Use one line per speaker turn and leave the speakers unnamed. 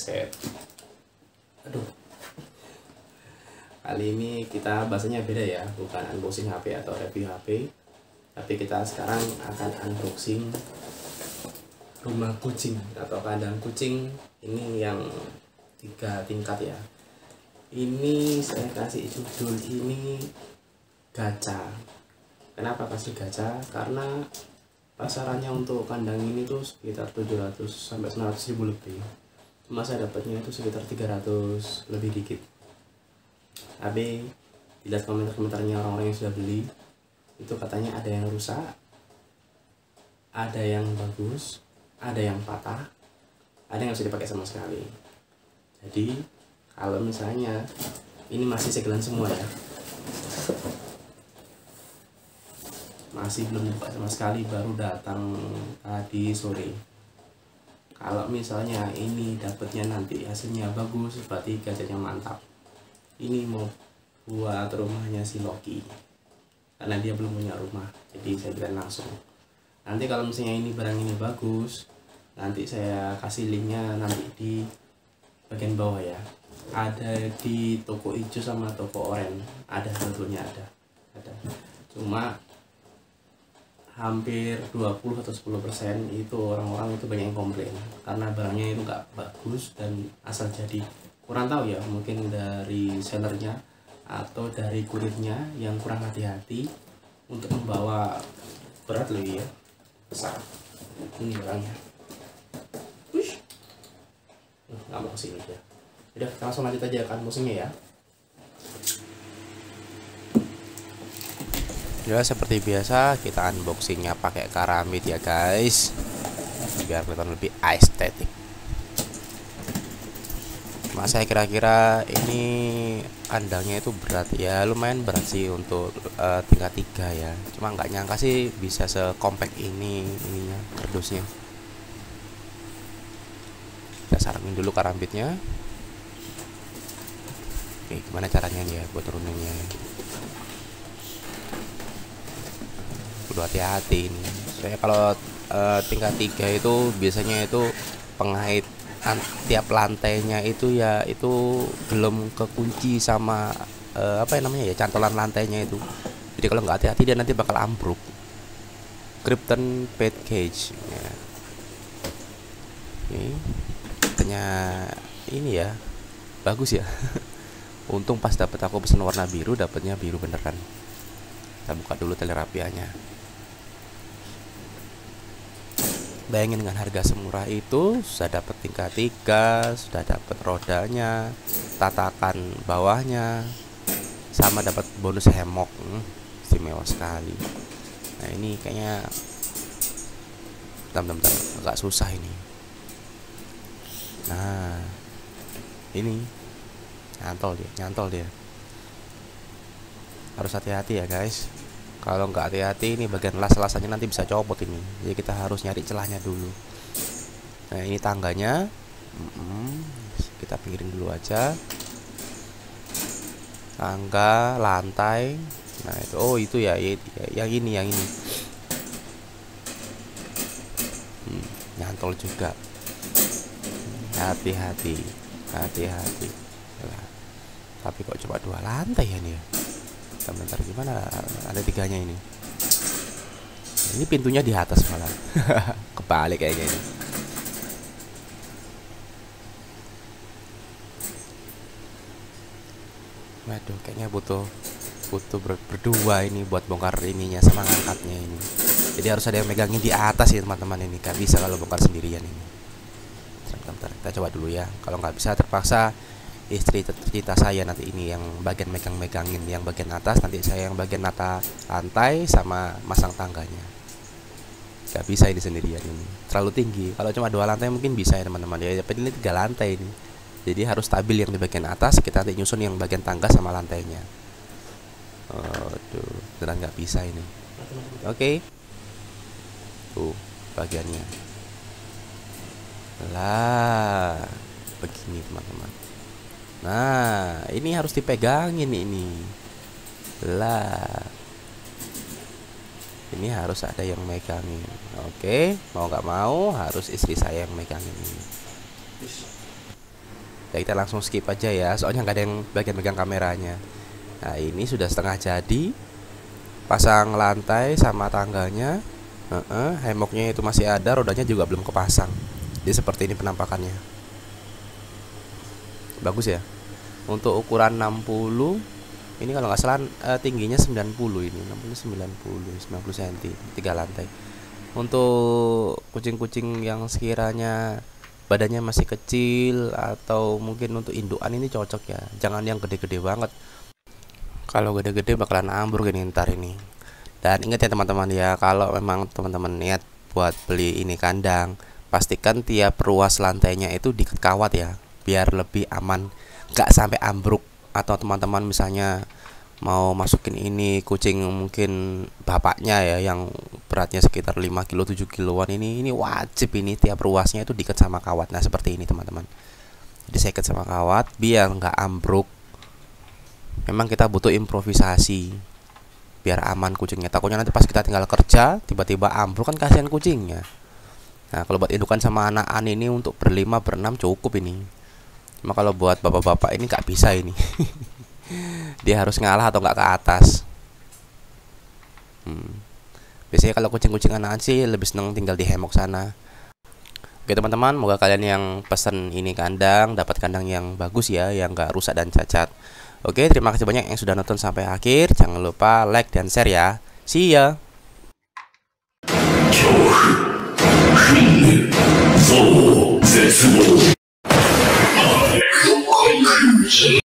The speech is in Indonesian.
headset. Aduh, kali ini kita bahasanya beda ya, bukan unboxing HP atau review HP, tapi kita sekarang akan unboxing rumah kucing atau kandang kucing ini yang 3 tingkat ya. Ini saya kasih judul ini gacha. Kenapa kasih gacha? Karena pasarannya untuk kandang ini tuh sekitar 700 sampai 900 ribu lebih. Cuma saya dapatnya itu sekitar 300 lebih dikit. Tapi dilihat komentar-komentarnya orang-orang yang sudah beli, itu katanya ada yang rusak, ada yang bagus, ada yang patah, ada yang bisa dipakai sama sekali. Jadi kalau misalnya ini masih segelan semua ya, masih belum dibuka sama sekali, baru datang tadi sore. Kalau misalnya ini dapatnya nanti hasilnya bagus, berarti gadgetnya mantap. Ini mau buat rumahnya si Loki, karena dia belum punya rumah, jadi saya berikan langsung. Nanti kalau misalnya ini barang ini bagus, nanti saya kasih linknya nanti di bagian bawah ya. Ada di toko hijau sama toko oranye, ada dua-duanya ada. Cuma hampir 20 atau 10% itu orang-orang itu banyak yang komplain karena barangnya itu nggak bagus dan asal jadi. Kurang tahu ya, mungkin dari sellernya atau dari kurirnya yang kurang hati-hati untuk membawa. Berat loh ya, besar ini barangnya. Wish, nggak mau kesini ya. Udah, kita langsung lanjut aja kan musiknya ya.
Ya seperti biasa kita unboxingnya pakai keramik ya guys, biar kelihatan lebih estetik. Mas saya kira-kira ini kandangnya itu berat ya, lumayan berat sih untuk tingkat 3 ya. Cuma nggak nyangka sih bisa sekompak ini ininya kardusnya. Kita sarangin dulu karambitnya. Oke, gimana caranya nih ya buat turuninnya? Perlu hati-hati ini. Saya kalau tingkat 3 itu biasanya itu pengait tiap lantainya itu ya itu belum kekunci sama apa yang namanya ya, cantolan lantainya itu. Jadi kalau nggak hati-hati dia nanti bakal ambruk. Krypton Pet Cage ya. Ini katanya ini ya bagus ya. Untung pas dapet aku pesen warna biru, dapetnya biru beneran. Kita buka dulu tali rapianya. Bayangin dengan harga semurah itu sudah dapat tingkat 3, sudah dapat rodanya, tatakan bawahnya, sama dapat bonus hemok. Istimewa sekali. Nah ini kayaknya bentar, agak susah ini. Nah ini nyantol dia. Harus hati-hati ya guys. Kalau nggak hati-hati ini bagian las-lasannya nanti bisa copot ini. Jadi kita harus nyari celahnya dulu. Nah ini tangganya, kita pinggirin dulu aja. Tangga, lantai. Nah itu, oh itu ya, yang ini. Nyantol juga. Hati-hati. Tapi kok cuma 2 lantai ya nih ya. Bentar, gimana ada 3-nya ini? Ini pintunya di atas malah. Kebalik kayaknya ini. Waduh, kayaknya butuh berdua ini buat bongkar ininya sama ngangkatnya ini. Jadi harus ada yang megangin di atas ya teman-teman ini. Gak bisa kalau bongkar sendirian ini. Bentar, kita coba dulu ya. Kalau nggak bisa terpaksa istri tercinta saya nanti ini yang bagian megangin yang bagian atas, nanti saya yang bagian nata lantai sama masang tangganya. Gak bisa ini sendirian ini, terlalu tinggi. Kalau cuma 2 lantai mungkin bisa ya teman-teman ya, tapi ini 3 lantai ini, jadi harus stabil yang di bagian atas, kita nanti nyusun yang bagian tangga sama lantainya. Aduh, beneran nggak bisa ini. Oke. Tuh bagiannya lah begini teman-teman. Nah ini harus dipegangin ini lah, ini harus ada yang megangin. Oke, mau nggak mau harus istri saya yang megangin ini. Ya, kita langsung skip aja ya, soalnya nggak ada yang bagian megang kameranya. Nah ini sudah setengah jadi, pasang lantai sama tangganya. Hemoknya itu masih ada, rodanya juga belum kepasang. Jadi seperti ini penampakannya. Bagus ya. Untuk ukuran 60, ini kalau nggak salah tingginya 90 ini, 90 cm, 3 lantai. Untuk kucing-kucing yang sekiranya badannya masih kecil atau mungkin untuk indukan ini cocok ya. Jangan yang gede-gede banget. Kalau gede-gede bakalan ambruk ini ntar ini. Dan ingat ya teman-teman ya, kalau memang teman-teman niat buat beli ini kandang, pastikan tiap ruas lantainya itu diikat kawat ya, biar lebih aman, nggak sampai ambruk. Atau teman-teman misalnya mau masukin ini kucing mungkin bapaknya ya yang beratnya sekitar 5 kilo 7 kiloan, ini wajib ini tiap ruasnya itu diikat sama kawat. Nah seperti ini teman-teman, jadi saya ikat sama kawat biar nggak ambruk. Memang kita butuh improvisasi biar aman kucingnya, takutnya nanti pas kita tinggal kerja tiba-tiba ambruk, kan kasihan kucingnya. Nah kalau buat indukan sama anakan ini untuk berlima berenam cukup ini. Cuma kalau buat bapak-bapak ini nggak bisa ini. Dia harus ngalah atau nggak ke atas. Biasanya kalau kucing-kucing anakan sih lebih seneng tinggal di hemok sana. Oke teman-teman, semoga kalian yang pesen ini kandang dapat kandang yang bagus ya, yang nggak rusak dan cacat. Oke, terima kasih banyak yang sudah nonton sampai akhir. Jangan lupa like dan share ya. See ya.